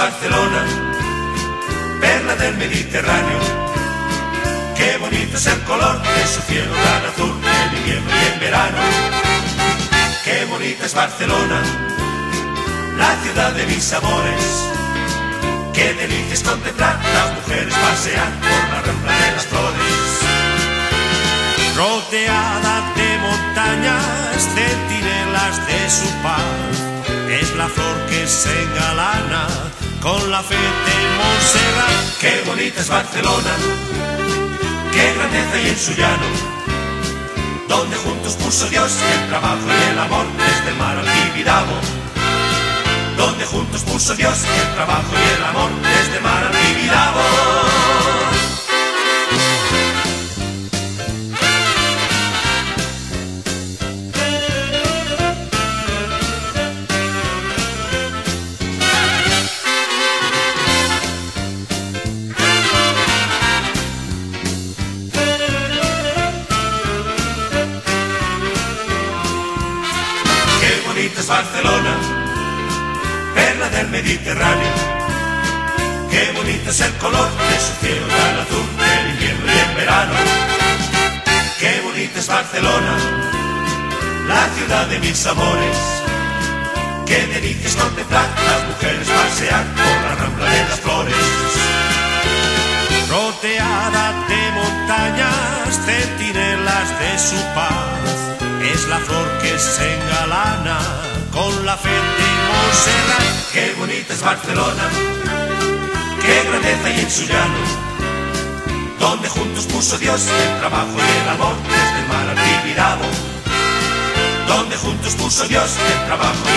Barcelona, perla del Mediterráneo. Qué bonito es el color de su cielo tan azul en invierno y en verano. Qué bonita es Barcelona, la ciudad de mis amores. Qué delicia es contemplar las mujeres pasear por la rambla de las flores. Rodeada de montañas, centinelas de su paz, es la flor que se engalana con la fe de Montserrat. Qué bonita es Barcelona, qué grandeza hay en su llano, donde juntos puso Dios el trabajo y el amor desde el mar al Tibidabo. Donde juntos puso Dios el trabajo y el amor desde el mar al Tibidabo. Qué bonita es Barcelona, perla del Mediterráneo. Qué bonito es el color de su cielo tan azul en invierno y en verano. Qué bonita es Barcelona, la ciudad de mis amores. Qué delicia es contemplar las mujeres pasear por la rambla de las flores. Rodeada de montañas, centinelas de su paz, es la flor que se engalana con la fe de Montserrat. Qué bonita es Barcelona, qué grandeza hay en su llano, donde juntos puso Dios el trabajo y el amor desde el mar al Tibidabo. Donde juntos puso Dios el trabajo